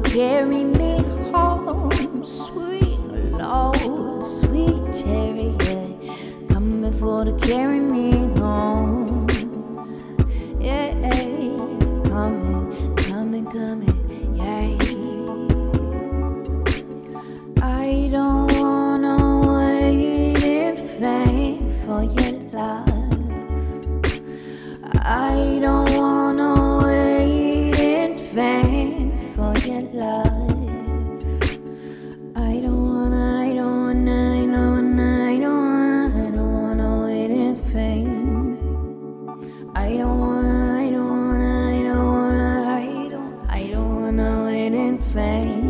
carry me home. Sweet Lord, sweet chariot, coming for to carry me home. Yeah, coming, yeah. I don't wanna wait in vain for your love. I don't wanna wait in vain for your love. I don't wanna wait in vain. I don't wanna wait in vain.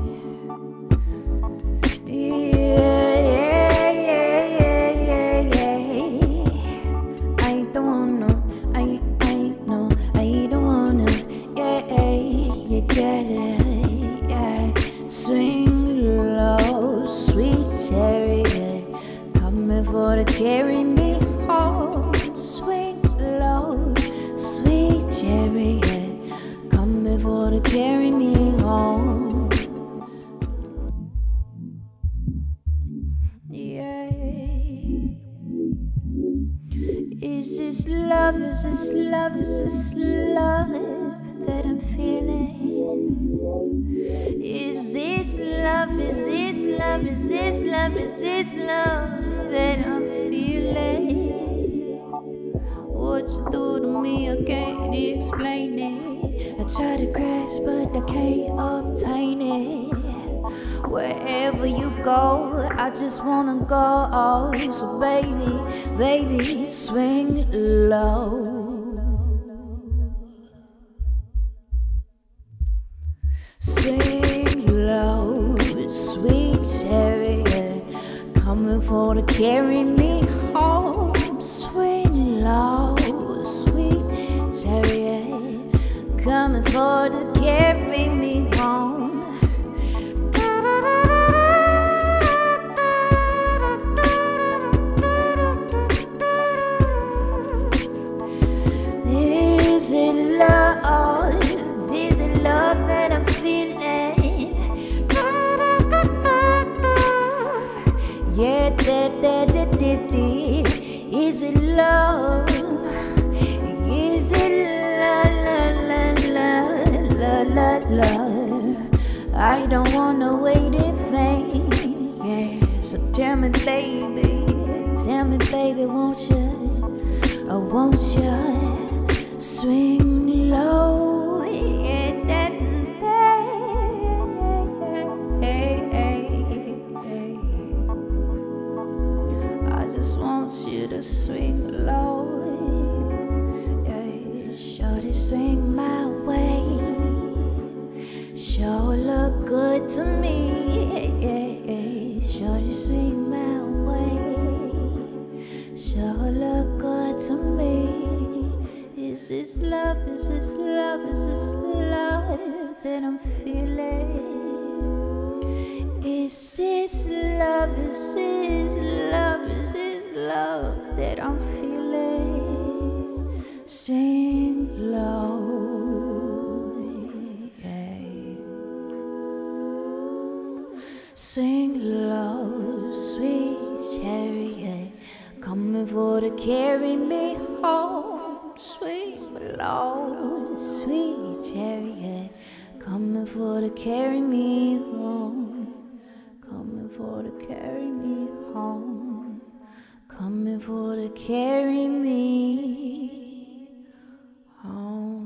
To carry me home, sweet low, sweet chariot, coming for to carry me home. Yeah. Is this love? Is this love? Is this love that I'm feeling? Is this love? Is this love? Is this love? Is this love that I'm feeling? What you do to me, I can't explain it. I try to grasp, but I can't obtain it. Wherever you go, I just wanna go. So baby, swing low. Swing low, sweet chariot, coming for to carry me home. Swing low, sweet chariot, coming for to carry me home. Is it love? Is it love that I'm feeling? Yeah, is it love? Is it love? I don't wanna wait in vain. Yeah, so tell me, baby, won't you? Oh, won't you swing low? You to swing low, yeah. Shorty swing my way, sure look good to me, yeah. Shorty swing my way, sure look good to me. Is this love? Is this love? Is this love that I'm feeling? Is this love? Is this love? Is this love that I'm feeling? Sing low, yeah. Sing low, sweet chariot, coming for to carry me home. Sweet low, sweet chariot, coming for to carry me home. Coming for to carry me home. Coming for to carry me home.